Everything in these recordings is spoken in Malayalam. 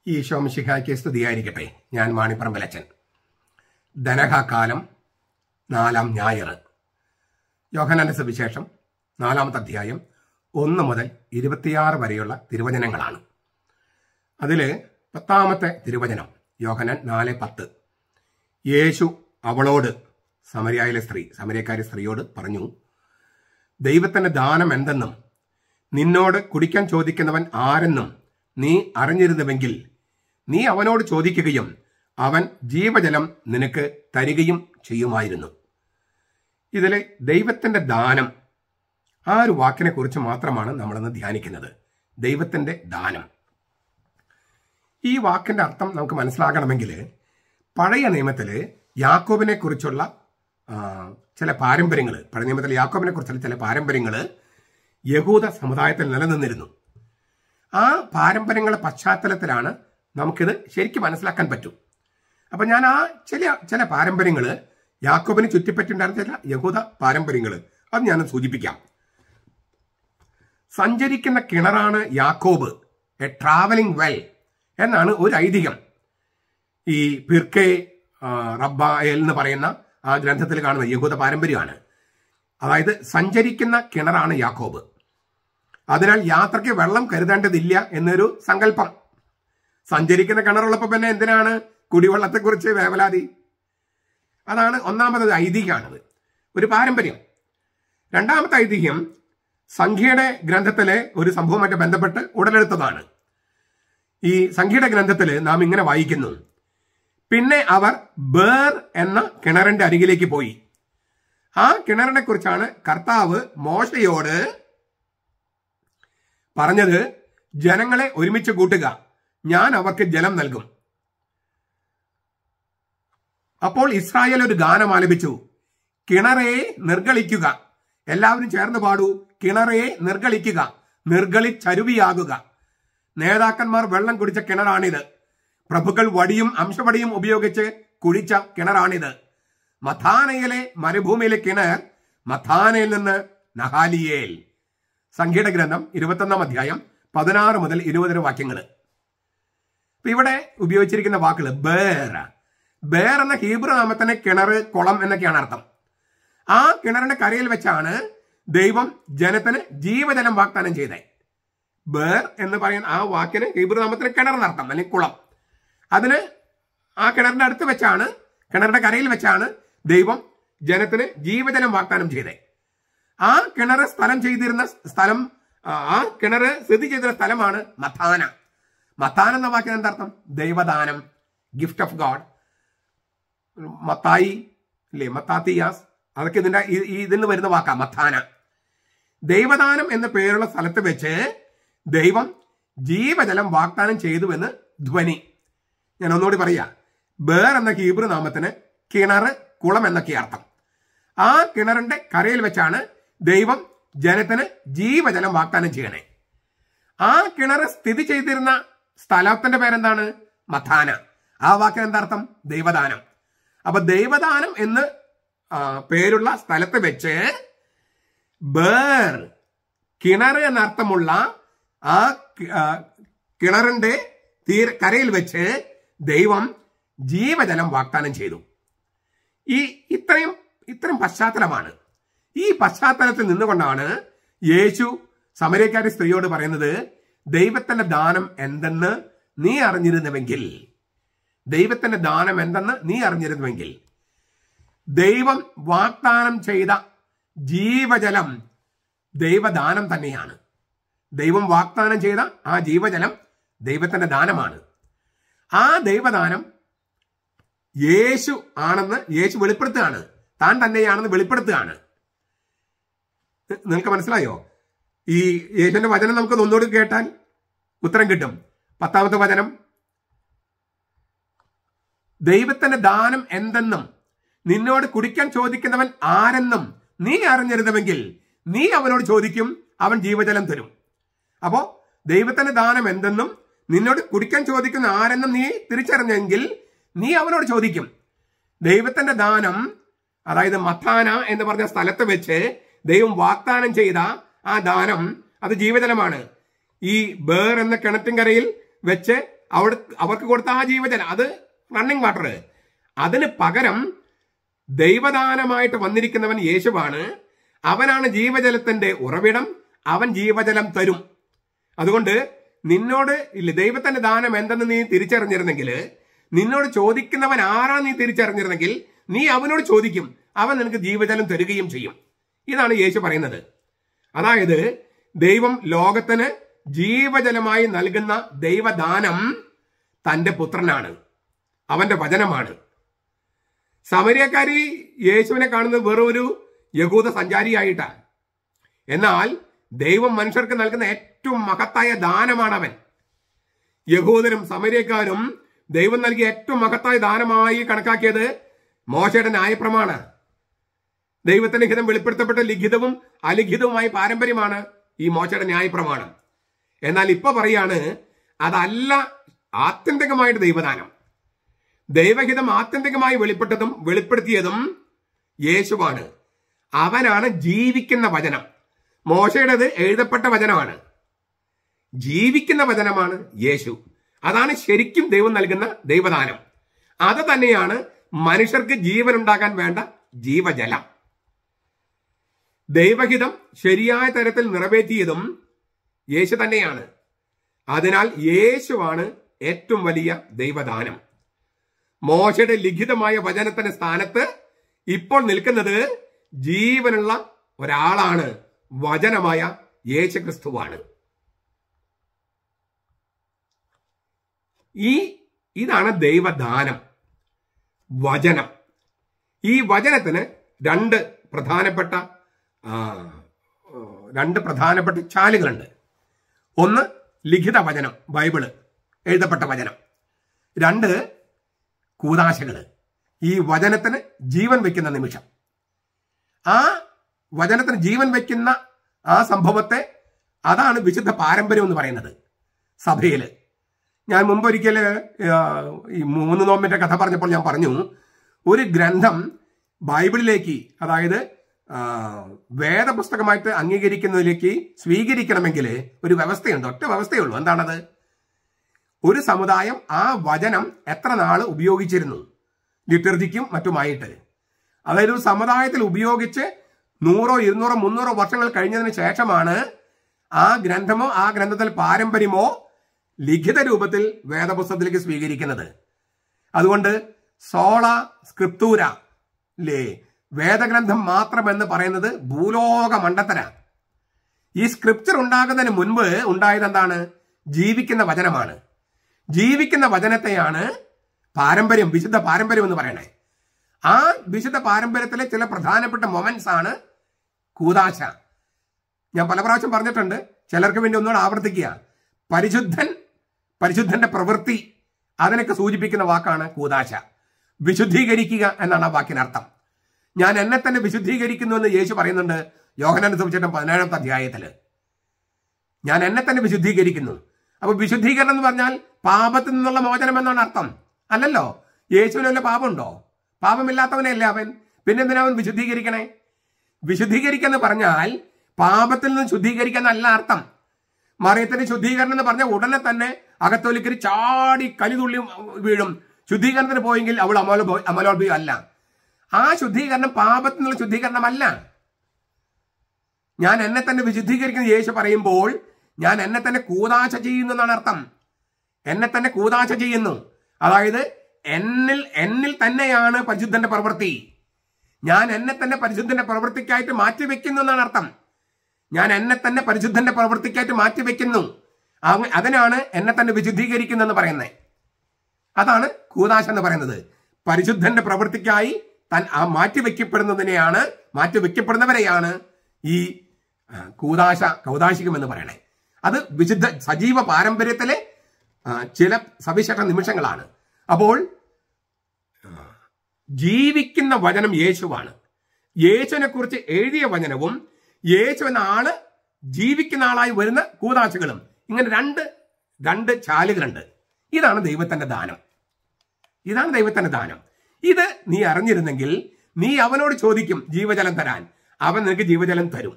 ഈശോ മിശിഹായ്ക്ക് സ്തുതിയായിരിക്കട്ടെ. ഞാൻ മാണിപ്പറമ്പലച്ചൻ. ധനഹാകാലം 4-ാം ഞായർ. യോഹന്നാന്റെ സുവിശേഷം 4-ാമത്തെ അധ്യായം 1 മുതൽ 26 വരെയുള്ള തിരുവചനങ്ങളാണ്. അതിൽ 10-ാമത്തെ തിരുവചനം യോഹന്നാൻ 4:10. യേശു അവളോട്, സമരിയക്കാരി സ്ത്രീയോട് പറഞ്ഞു, ദൈവത്തിന്റെ ദാനം എന്തെന്നും നിന്നോട് കുടിക്കാൻ ചോദിക്കുന്നവൻ ആരെന്നും നീ അറിഞ്ഞിരുന്നുവെങ്കിൽ നീ അവനോട് ചോദിക്കുകയും അവൻ ജീവജലം നിനക്ക് തരികയും ചെയ്യുമായിരുന്നു. ഇതിലെ ദൈവത്തിന്റെ ദാനം, ആ ഒരു വാക്കിനെ കുറിച്ച് മാത്രമാണ് നമ്മളിന്ന് ധ്യാനിക്കുന്നത്. ദൈവത്തിന്റെ ദാനം. ഈ വാക്കിന്റെ അർത്ഥം നമുക്ക് മനസ്സിലാകണമെങ്കിൽ പഴയ നിയമത്തില് യാക്കോബിനെ കുറിച്ചുള്ള ചില പാരമ്പര്യങ്ങൾ, പഴയ നിയമത്തിലെ യാക്കോബിനെ കുറിച്ചുള്ള ചില പാരമ്പര്യങ്ങൾ യഹൂദ സമുദായത്തിൽ നിലനിന്നിരുന്നു. ആ പാരമ്പര്യങ്ങളുടെ പശ്ചാത്തലത്തിലാണ് നമുക്കിത് ശരിക്കും മനസ്സിലാക്കാൻ പറ്റും. അപ്പൊ ഞാൻ ആ ചില പാരമ്പര്യങ്ങൾ, യാക്കോബിന് ചുറ്റിപ്പറ്റിണ്ടായിരുന്ന ചില യഹൂദ പാരമ്പര്യങ്ങൾ, അത് ഞാൻ സൂചിപ്പിക്കാം. സഞ്ചരിക്കുന്ന കിണറാണ് യാക്കോബ്, എ ട്രാവലിംഗ് വെൽ എന്നാണ് ഒരു ഐതിഹ്യം. ഈ പിർക്കെ റബ്ബായേൽ എന്ന് പറയുന്ന ആ ഗ്രന്ഥത്തിൽ കാണുന്ന യഹൂദ പാരമ്പര്യമാണ്. അതായത് സഞ്ചരിക്കുന്ന കിണറാണ് യാക്കോബ്. അതിനാൽ യാത്രയ്ക്ക് വെള്ളം കരുതേണ്ടതില്ല എന്നൊരു സങ്കല്പം. സഞ്ചരിക്കുന്ന കിണറുള്ളപ്പോൾ പിന്നെ എന്തിനാണ് കുടിവെള്ളത്തെക്കുറിച്ച് വേവലാതി? അതാണ് ഒന്നാമത് ഐതിഹ്യമാണത്, ഒരു പാരമ്പര്യം. രണ്ടാമത്തെ ഐതിഹ്യം സംഖ്യയുടെ ഗ്രന്ഥത്തിലെ ഒരു സംഭവമായിട്ട് ബന്ധപ്പെട്ട് ഉടലെടുത്തതാണ്. ഈ സംഖ്യയുടെ ഗ്രന്ഥത്തിൽ നാം ഇങ്ങനെ വായിക്കുന്നു, പിന്നെ അവർ ബേർ എന്ന കിണറിന്റെ അരികിലേക്ക് പോയി. ആ കിണറിനെ കുറിച്ചാണ് കർത്താവ് മോശയോട് പറഞ്ഞത്, ജനങ്ങളെ ഒരുമിച്ച് കൂട്ടുക, ഞാൻ അവർക്ക് ജലം നൽകും. അപ്പോൾ ഇസ്രായേൽ ഒരു ഗാനം ആലപിച്ചു, കിണറേ നിർഗളിക്കുക. എല്ലാവരും ചേർന്ന് പാടൂ, കിണറേ നിർഗളിക്കുക, നിർഗളിച്ചരുവിയാകുക. നേതാക്കന്മാർ വെള്ളം കുടിച്ച കിണറാണിത്. പ്രഭുക്കൾ വടിയും അംശവടിയും ഉപയോഗിച്ച് കുഴിച്ച കിണറാണിത്. മഥാനയിലെ മരുഭൂമിയിലെ കിണർ, മഥാനയിൽ നിന്ന് നഹാലിയേൽ. സംഖ്യയുടെ ഗ്രന്ഥം 21-ാം അധ്യായം 16 മുതൽ 20 വാക്യങ്ങൾ. ഇവിടെ ഉപയോഗിച്ചിരിക്കുന്ന വാക്കുകൾ ബേർ എന്ന ഹീബ്രു നാമത്തിന് കിണർ, കുളം എന്നൊക്കെയാണ് അർത്ഥം. ആ കിണറിന്റെ കരയിൽ വെച്ചാണ് ദൈവം ജനത്തിന് ജീവജലം വാഗ്ദാനം ചെയ്തത്. ബേർ എന്ന് പറയുന്ന ആ വാക്കിന് ഹീബ്രു നാമത്തിന് കിണർ എന്നർത്ഥം, അല്ലെങ്കിൽ കുളം. അതിന് ആ കിണറിന്റെ അടുത്ത് വെച്ചാണ്, കിണറിന്റെ കരയിൽ വെച്ചാണ് ദൈവം ജനത്തിന് ജീവജലം വാഗ്ദാനം ചെയ്തത്. ആ കിണർ ആ കിണർ സ്ഥിതി ചെയ്തിരുന്ന സ്ഥലമാണ് മഥാന. മഥാന എന്ന വാക്കിന് എന്താർത്ഥം? ദൈവദാനം, ഗിഫ്റ്റ് ഓഫ് ഗോഡ്. മത്തായി അല്ലേ, മത്താത്തിയാസ്, അതൊക്കെ ഇതിൽ നിന്ന് വരുന്ന വാക്കാ മഥാന. ദൈവദാനം എന്ന പേരുള്ള സ്ഥലത്ത് വെച്ച് ദൈവം ജീവജലം വാഗ്ദാനം ചെയ്തു എന്ന് ധ്വനി. ഞാൻ ഒന്നുകൂടി പറയാ, ബേർ എന്ന ഹീബ്രു നാമത്തിന് കിണർ, കുളം എന്നൊക്കെ അർത്ഥം. ആ കിണറിന്റെ കരയിൽ വെച്ചാണ് ദൈവം ജനത്തിന് ജീവജലം വാഗ്ദാനം ചെയ്യണേ. ആ കിണർ സ്ഥിതി ചെയ്തിരുന്ന സ്ഥലത്തിന്റെ പേരെന്താണ്? മഥാന. ആ വാക്കിന് എന്താർത്ഥം? ദൈവദാനം. അപ്പൊ ദൈവദാനം എന്ന് പേരുള്ള സ്ഥലത്ത് വെച്ച് ബേർ, കിണർ എന്നർത്ഥമുള്ള ആ കിണറിന്റെ കരയിൽ വെച്ച് ദൈവം ജീവജലം വാഗ്ദാനം ചെയ്തു. ഇത്രയും പശ്ചാത്തലമാണ്. ഈ പശ്ചാത്തലത്തിൽ നിന്നുകൊണ്ടാണ് യേശു സമരിയക്കാരി സ്ത്രീയോട് പറയുന്നത്, ദൈവത്തിന്റെ ദാനം എന്തെന്ന് നീ അറിഞ്ഞിരുന്നുവെങ്കിൽ, ദൈവത്തിന്റെ ദാനം എന്തെന്ന് നീ അറിഞ്ഞിരുന്നുവെങ്കിൽ. ദൈവം വാഗ്ദാനം ചെയ്ത ജീവജലം ദൈവദാനം തന്നെയാണ്. ദൈവം വാഗ്ദാനം ചെയ്ത ആ ജീവജലം ദൈവത്തിന്റെ ദാനമാണ്. ആ ദൈവദാനം യേശു ആണെന്ന് യേശു വെളിപ്പെടുത്തുകയാണ്, താൻ തന്നെയാണെന്ന് വെളിപ്പെടുത്തുകയാണ്. നിങ്ങൾക്ക് മനസ്സിലായോ? ഈ യേശുവിന്റെ വചനം നമുക്ക് ഒന്നുകൂടി കേട്ടാൽ ഉത്തരം കിട്ടും. 10-ാമത്തെ വചനം, ദൈവത്തിന്റെ ദാനം എന്തെന്നും നിന്നോട് കുടിക്കാൻ ചോദിക്കുന്നവൻ ആരെന്നും നീ അറിഞ്ഞിരുന്നുവെങ്കിൽ നീ അവനോട് ചോദിക്കും, അവൻ ജീവജലം തരും. അപ്പോ ദൈവത്തിന്റെ ദാനം എന്തെന്നും നിന്നോട് കുടിക്കാൻ ചോദിക്കുന്ന ആരെന്നും നീ തിരിച്ചറിഞ്ഞെങ്കിൽ നീ അവനോട് ചോദിക്കും. ദൈവത്തിന്റെ ദാനം, അതായത് മഥാന എന്ന് പറഞ്ഞ സ്ഥലത്ത് വെച്ച് ദൈവം വാഗ്ദാനം ചെയ്ത ആ ദാനം, അത് ജീവജലമാണ്. ഈ ബേർ എന്ന കിണറ്റിൻകരയിൽ വെച്ച് അവർക്ക് കൊടുത്ത ആ ജീവജലം, അത് റണ്ണിങ് വാട്ടർ, അതിന് പകരം ദൈവദാനമായിട്ട് വന്നിരിക്കുന്നവൻ യേശുവാണ്. അവനാണ് ജീവജലത്തിന്റെ ഉറവിടം. അവൻ ജീവജലം തരും. അതുകൊണ്ട് നിന്നോട് ഇല്ല ദൈവത്തിന്റെ ദാനം എന്തെന്ന് നീ തിരിച്ചറിഞ്ഞിരുന്നെങ്കിൽ, നിന്നോട് ചോദിക്കുന്നവൻ ആരാന്ന് നീ തിരിച്ചറിഞ്ഞിരുന്നെങ്കിൽ, നീ അവനോട് ചോദിക്കും, അവൻ നിനക്ക് ജീവജലം തരികയും ചെയ്യും. ഇതാണ് യേശു പറയുന്നത്. അതായത് ദൈവം ലോകത്തിന് ജീവജലമായി നൽകുന്ന ദൈവദാനം തന്റെ പുത്രനാണ്, അവന്റെ വചനമാണ്. സമരിയക്കാരി യേശുവിനെ കാണുന്നത് വെറും ഒരു യഹൂദ സഞ്ചാരിയായിട്ടാണ്. എന്നാൽ ദൈവം മനുഷ്യർക്ക് നൽകുന്ന ഏറ്റവും മഹത്തായ ദാനമാണവൻ. യഹൂദരും സമരിയക്കാരും ദൈവം നൽകിയ ഏറ്റവും മഹത്തായ ദാനമായി കണക്കാക്കിയത് മോശയുടെ ന്യായപ്രമാണം. ദൈവത്തിന്റെ ഹിതം വെളിപ്പെടുത്തപ്പെട്ട ലിഖിതവും അലിഖിതവുമായ പാരമ്പര്യമാണ് ഈ മോശയുടെ ന്യായപ്രമാണം. എന്നാൽ ഇപ്പൊ പറയാണ്, അതല്ല ആത്യന്തികമായിട്ട് ദൈവദാനം. ദൈവഹിതം ആത്യന്തികമായി വെളിപ്പെടുത്തിയതും യേശുവാണ്. അവനാണ് ജീവിക്കുന്ന വചനം. മോശയുടേത് എഴുതപ്പെട്ട വചനമാണ്, ജീവിക്കുന്ന വചനമാണ് യേശു. അതാണ് ശരിക്കും ദൈവം നൽകുന്ന ദൈവദാനം. അത് തന്നെയാണ് മനുഷ്യർക്ക് ജീവൻ ഉണ്ടാകാൻ വേണ്ട ജീവജലം. ദൈവഹിതം ശരിയായ തരത്തിൽ നിറവേറ്റിയതും യേശു തന്നെയാണ്. അതിനാൽ യേശുവാണ് ഏറ്റവും വലിയ ദൈവദാനം. മോശയുടെ ലിഖിതമായ വചനത്തിന്റെ സ്ഥാനത്ത് ഇപ്പോൾ നിൽക്കുന്നത് ജീവനുള്ള ഒരാളാണ്, വചനമായ യേശുക്രിസ്തുവാണ്. ഇതാണ് ദൈവദാനം, വചനം. ഈ വചനത്തിന് രണ്ട് പ്രധാനപ്പെട്ട ചാലുകളുണ്ട്. ഒന്ന് ലിഖിത വചനം, ബൈബിള്, എഴുതപ്പെട്ട വചനം. രണ്ട് കൂദാശകള്, ഈ വചനത്തിന് ജീവൻ വെക്കുന്ന നിമിഷം. ആ വചനത്തിന് ജീവൻ വെക്കുന്ന ആ സംഭവത്തെ, അതാണ് വിശുദ്ധ പാരമ്പര്യം എന്ന് പറയുന്നത് സഭയില്. ഞാൻ മുമ്പൊരിക്കൽ ഈ 3 നോമ്പിന്റെ കഥ പറഞ്ഞപ്പോൾ ഞാൻ പറഞ്ഞു, ഒരു ഗ്രന്ഥം ബൈബിളിലേക്ക്, അതായത് വേദപുസ്തകമായിട്ട് അംഗീകരിക്കുന്നതിലേക്ക് സ്വീകരിക്കണമെങ്കിൽ ഒരു വ്യവസ്ഥയുണ്ട്. ഒറ്റ വ്യവസ്ഥയുള്ളൂ. എന്താണത്? ഒരു സമുദായം ആ വചനം എത്ര നാൾ ഉപയോഗിച്ചിരുന്നു, ലിറ്റർജിക്കും മറ്റുമായിട്ട്. അതായത് ഒരു സമുദായത്തിൽ ഉപയോഗിച്ച് 100, 200, 300 വർഷങ്ങൾ കഴിഞ്ഞതിന് ശേഷമാണ് ആ ഗ്രന്ഥമോ ആ ഗ്രന്ഥത്തിൽ പാരമ്പര്യമോ ലിഖിത രൂപത്തിൽ വേദപുസ്തകത്തിലേക്ക് സ്വീകരിക്കുന്നത്. അതുകൊണ്ട് സോള സ്ക്രിപ്തൂര അല്ലേ, വേദഗ്രന്ഥം മാത്രമെന്ന് പറയുന്നത് ഭൂലോക മണ്ടത്തര. ഈ സ്ക്രിപ്ചർ ഉണ്ടാകുന്നതിന് മുൻപ് ഉണ്ടായത് എന്താണ്? ജീവിക്കുന്ന വചനമാണ്. ജീവിക്കുന്ന വചനത്തെയാണ് പാരമ്പര്യം, വിശുദ്ധ പാരമ്പര്യം എന്ന് പറയണേ. ആ വിശുദ്ധ പാരമ്പര്യത്തിലെ ചില പ്രധാനപ്പെട്ട മൊമെന്റ്സ് ആണ് കൂദാശ. ഞാൻ പല പ്രാവശ്യം പറഞ്ഞിട്ടുണ്ട്, ചിലർക്ക് വേണ്ടി ഒന്നുകൂടെ ആവർത്തിക്കുക. പരിശുദ്ധന്റെ പ്രവൃത്തി, അതിനൊക്കെ സൂചിപ്പിക്കുന്ന വാക്കാണ് കൂദാശ. വിശുദ്ധീകരിക്കുക എന്നാണ് ആ വാക്കിനർത്ഥം. ഞാൻ എന്നെ തന്നെ വിശുദ്ധീകരിക്കുന്നു എന്ന് യേശു പറയുന്നുണ്ട് യോഹന്നാന്റെ സുവിശേഷം 17-ാമത്തെ അധ്യായത്തില്. ഞാൻ എന്നെ തന്നെ വിശുദ്ധീകരിക്കുന്നു. അപ്പൊ വിശുദ്ധീകരണം എന്ന് പറഞ്ഞാൽ പാപത്തിൽ നിന്നുള്ള മോചനം എന്നാണ് അർത്ഥം. അല്ലല്ലോ. യേശുവിന് വല്ല പാപമുണ്ടോ? പാപമില്ലാത്തവനല്ലേ അവൻ. പിന്നെന്തിനാ അവൻ വിശുദ്ധീകരിക്കണേ? വിശുദ്ധീകരിക്കെന്ന് പറഞ്ഞാൽ പാപത്തിൽ നിന്ന് ശുദ്ധീകരിക്കാന്നല്ല അർത്ഥം. മറിയത്തിന്റെ ശുദ്ധീകരണം എന്ന് പറഞ്ഞാൽ ഉടനെ തന്നെ അകത്തൊലിക്കരി ചാടി കലിതുള്ളി വീഴും. ശുദ്ധീകരണത്തിന് പോയെങ്കിൽ അവൾ അമലോത്ഭവം അല്ല. ആ ശുദ്ധീകരണം പാപത്തിൽ നിന്നുള്ള ശുദ്ധീകരണമല്ല. ഞാൻ എന്നെ തന്നെ വിശുദ്ധീകരിക്കുന്ന യേശു പറയുമ്പോൾ ഞാൻ എന്നെ തന്നെ കൂദാശ ചെയ്യുന്നു എന്നാണ് അർത്ഥം. എന്നെ തന്നെ കൂദാശ ചെയ്യുന്നു. അതായത് എന്നിൽ തന്നെയാണ് പരിശുദ്ധന്റെ പ്രവൃത്തി. ഞാൻ എന്നെ തന്നെ പരിശുദ്ധന്റെ പ്രവൃത്തിക്കായിട്ട് മാറ്റിവെക്കുന്നു എന്നാണ് അർത്ഥം. ഞാൻ എന്നെ തന്നെ പരിശുദ്ധന്റെ പ്രവൃത്തിക്കായിട്ട് മാറ്റിവെക്കുന്നു. അതിനാണ് എന്നെ തന്നെ വിശുദ്ധീകരിക്കുന്നെന്ന് പറയുന്നത്. അതാണ് കൂദാശ എന്ന് പറയുന്നത്. പരിശുദ്ധന്റെ പ്രവൃത്തിക്കായി മാറ്റിവെക്കപ്പെടുന്നവരെയാണ് ഈ കൗദാശികം എന്ന് പറയണേ. അത് വിശുദ്ധ സജീവ പാരമ്പര്യത്തിലെ ചില സവിശേഷ നിമിഷങ്ങളാണ്. അപ്പോൾ ജീവിക്കുന്ന വചനം യേശുവാണ്. യേശുവിനെ കുറിച്ച് എഴുതിയ വചനവും യേശു എന്ന ആള് ജീവിക്കുന്ന ആളായി വരുന്ന കൂദാശകളും, ഇങ്ങനെ രണ്ട് ചാലുകളുണ്ട്. ഇതാണ് ദൈവത്തിന്റെ ദാനം. ഇതാണ് ദൈവത്തിന്റെ ദാനം. ഇത് നീ അറിഞ്ഞിരുന്നെങ്കിൽ നീ അവനോട് ചോദിക്കും ജീവജലം തരാൻ. അവൻ നിനക്ക് ജീവജലം തരും.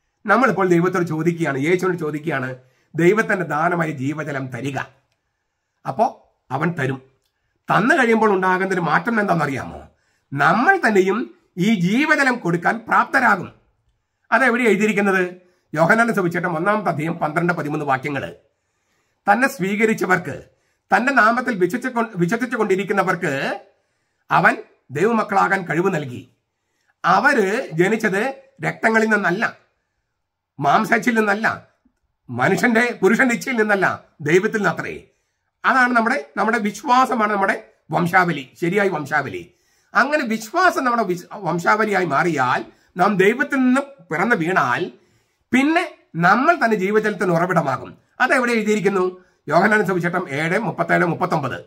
നമ്മളിപ്പോൾ ദൈവത്തോട് ചോദിക്കുകയാണ്, യേശുവിനോട് ചോദിക്കുകയാണ്, ദൈവത്തിന്റെ ദാനമായി ജീവജലം തരിക. അപ്പോൾ അവൻ തരും. തന്നു കഴിയുമ്പോൾ ഉണ്ടാകുന്നൊരു മാറ്റം എന്താണെന്നറിയാമോ? നമ്മൾ തന്നെയും ഈ ജീവജലം കൊടുക്കാൻ പ്രാപ്തരാകും. അതെവിടെ എഴുതിയിരിക്കുന്നത്? യോഹന്നാന്റെ സുവിശേഷം 1-ാമത്തെ അധ്യായം 12-13 വാക്യങ്ങൾ. തന്നെ സ്വീകരിച്ചവർക്ക്, തന്റെ നാമത്തിൽ വിശ്വസിച്ചു കൊണ്ടിരിക്കുന്നവർക്ക് അവൻ ദൈവമക്കളാകാൻ കഴിവ് നൽകി. അവര് ജനിച്ചത് രക്തങ്ങളിൽ നിന്നല്ല, മാംസത്തിൽ നിന്നല്ല, പുരുഷന്റെ ഇച്ഛയിൽ നിന്നല്ല, ദൈവത്തിൽ നിന്നത്രേ. അതാണ് നമ്മുടെ വിശ്വാസമാണ് നമ്മുടെ വംശാവലി, ശരിയായ വംശാവലി. അങ്ങനെ വിശ്വാസം നമ്മുടെ വംശാവലിയായി മാറിയാൽ, നാം ദൈവത്തിൽ നിന്ന് പിറന്നു വീണാൽ, പിന്നെ നമ്മൾ തന്നെ ജീവജലത്തിന് ഉറവിടമാകും. അതെവിടെ എഴുതിയിരിക്കുന്നു? യോഹന്നാന്റെ സുവിശേഷം 7:37-39.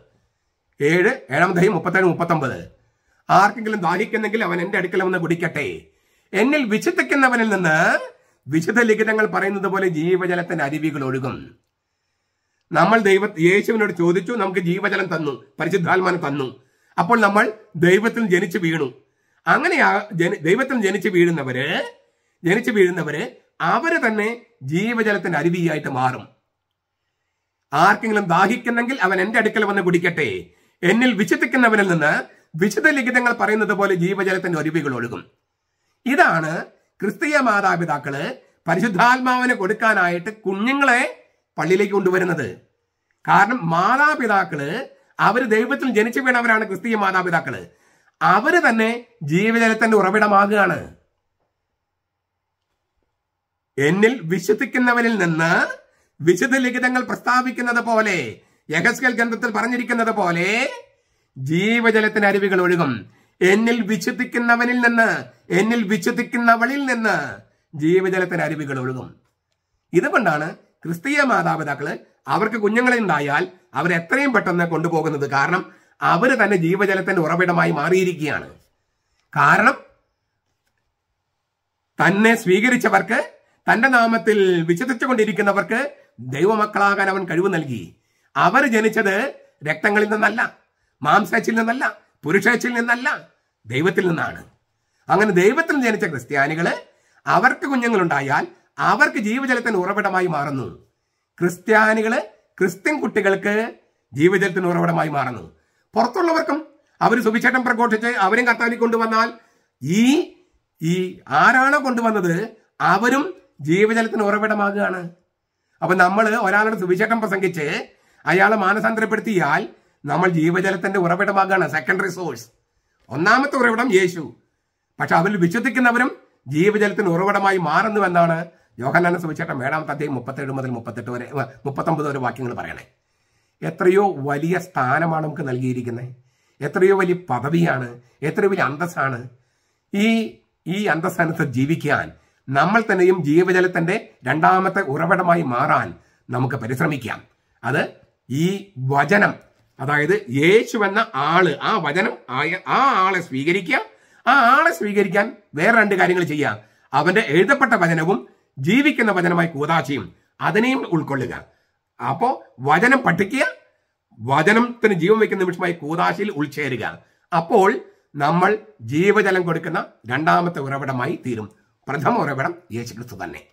7:37-39. ആർക്കെങ്കിലും ദാഹിക്കുന്നെങ്കിൽ അവൻ എന്റെ അടുക്കൽ വന്ന് കുടിക്കട്ടെ. എന്നിൽ വിശ്വസിക്കുന്നവനിൽ നിന്ന് വിശുദ്ധ ലിഖിതങ്ങൾ പറയുന്നത് പോലെ ജീവജലത്തിന്റെ അരുവികൾ ഒഴുകും. നമ്മൾ യേശുവിനോട് ചോദിച്ചു, നമുക്ക് ജീവജലം തന്നു, പരിശുദ്ധാത്മാവിനെ തന്നു. അപ്പോൾ നമ്മൾ ദൈവത്തിൽ ജനിച്ചു വീണു. അങ്ങനെ ദൈവത്തിൽ ജനിച്ചു വീഴുന്നവര് അവര് തന്നെ ജീവജലത്തിന്റെ അരുവിയായിട്ട് മാറും. ആർക്കെങ്കിലും ദാഹിക്കുന്നെങ്കിൽ അവൻ എന്റെ അടുക്കൽ വന്ന് കുടിക്കട്ടെ. എന്നിൽ വിശ്വസിക്കുന്നവനിൽ നിന്ന് വിശുദ്ധ ലിഖിതങ്ങൾ പറയുന്നത് പോലെ ജീവജലത്തിന്റെ അരുവികൾ ഒഴുകും. ഇതാണ് ക്രിസ്തീയ മാതാപിതാക്കള് പരിശുദ്ധാത്മാവിനെ കൊടുക്കാനായിട്ട് കുഞ്ഞുങ്ങളെ പള്ളിയിലേക്ക് കൊണ്ടുവരുന്നത്. കാരണം മാതാപിതാക്കള് അവര് ദൈവത്തിൽ ജനിച്ചു വീണവരാണ്. ക്രിസ്തീയ മാതാപിതാക്കള് അവര് തന്നെ ജീവജലത്തിന്റെ ഉറവിടമാകുകയാണ്. എന്നിൽ വിശ്വസിക്കുന്നവനിൽ നിന്ന് വിശുദ്ധ ലിഖിതങ്ങൾ പ്രസ്താവിക്കുന്നത് പോലെ, യെഹെസ്കേൽ ഗ്രന്ഥത്തിൽ പറഞ്ഞിരിക്കുന്നത് പോലെ ജീവജലത്തിന് അരുവികൾ ഒഴുകും. എന്നിൽ വിശ്വസിക്കുന്നവനിൽ നിന്ന്, എന്നിൽ വിശ്വസിക്കുന്നവളിൽ നിന്ന് ജീവജലത്തിന് അരുവികൾ ഒഴുകും. ഇതുകൊണ്ടാണ് ക്രിസ്തീയ മാതാപിതാക്കള് അവർക്ക് കുഞ്ഞുങ്ങളെ ഉണ്ടായാൽ അവരെത്രയും പെട്ടെന്ന് കൊണ്ടുപോകുന്നത്. കാരണം അവര് തന്നെ ജീവജലത്തിന്റെ ഉറവിടമായി മാറിയിരിക്കുകയാണ്. കാരണം തന്നെ സ്വീകരിച്ചവർക്ക്, തന്റെ നാമത്തിൽ വിശ്വസിച്ചുകൊണ്ടിരിക്കുന്നവർക്ക് ദൈവമക്കളാകാൻ അവൻ കഴിവ് നൽകി. അവർ ജനിച്ചത് രക്തങ്ങളിൽ നിന്നല്ല, മാംസത്തിൽ നിന്നല്ല, പുരുഷത്തിൽ നിന്നല്ല, ദൈവത്തിൽ നിന്നാണ്. അങ്ങനെ ദൈവത്തിൽ ജനിച്ച ക്രിസ്ത്യാനികള് അവർക്ക് കുഞ്ഞുങ്ങളുണ്ടായാൽ അവർക്ക് ജീവജലത്തിന് ഉറവിടമായി മാറുന്നു. ക്രിസ്ത്യാനികള് ക്രിസ്ത്യൻ കുട്ടികൾക്ക് ജീവജലത്തിന് ഉറവിടമായി മാറുന്നു. പുറത്തുള്ളവർക്കും അവർ സുവിശേഷം പ്രഘോഷിച്ച് അവരും കർത്താവിനെ കൊണ്ടുവന്നാൽ ഈ ആരാണോ കൊണ്ടുവന്നത് അവരും ജീവജലത്തിന് ഉറവിടമാകുകയാണ്. അപ്പൊ നമ്മൾ ഒരാളുടെ സുവിശേഷം പ്രസംഗിച്ച് അയാളെ മാനസാന്തരപ്പെടുത്തിയാൽ നമ്മൾ ജീവജലത്തിന്റെ ഉറവിടമാകുകയാണ്. Secondary source. ഒന്നാമത്തെ ഉറവിടം യേശു. പക്ഷെ അവരിൽ വിശ്വസിക്കുന്നവരും ജീവജലത്തിന് ഉറവിടമായി മാറുന്നുവെന്നാണ് യോഹന്നാന്റെ സുവിശേഷം 7-ാമത്തെ അധ്യായം 37-39 വരെ വാക്യങ്ങൾ പറയണേ. എത്രയോ വലിയ സ്ഥാനമാണ് നമുക്ക് നൽകിയിരിക്കുന്നത്. എത്രയോ വലിയ പദവിയാണ്, എത്രയോ വലിയ അന്തസ്സാണ്. ഈ അന്തസ്സാനത്ത് ജീവിക്കാൻ നമ്മൾ തന്നെയും ജീവജലത്തിന്റെ രണ്ടാമത്തെ ഉറവിടമായി മാറാൻ നമുക്ക് പരിശ്രമിക്കാം. അത് ഈ വചനം, അതായത് യേശു എന്ന ആള്, ആ വചനം, ആ ആളെ സ്വീകരിക്കുക. ആ ആളെ സ്വീകരിക്കാൻ വേറെ 2 കാര്യങ്ങൾ ചെയ്യാം. അവന്റെ എഴുതപ്പെട്ട വചനവും ജീവിക്കുന്ന വചനമായി കൂദാശയും അതിനെയും ഉൾക്കൊള്ളുക. അപ്പോ വചനം പഠിക്കുക, വചനത്തിന് ജീവൻ വയ്ക്കുന്ന നിമിഷമായി കൂദാശയിൽ ഉൾച്ചേരുക. അപ്പോൾ നമ്മൾ ജീവജലം കൊടുക്കുന്ന രണ്ടാമത്തെ ഉറവിടമായി തീരും. പ്രഥമ ഉറവിടം യേശുക്രിസ്തു തന്നെ.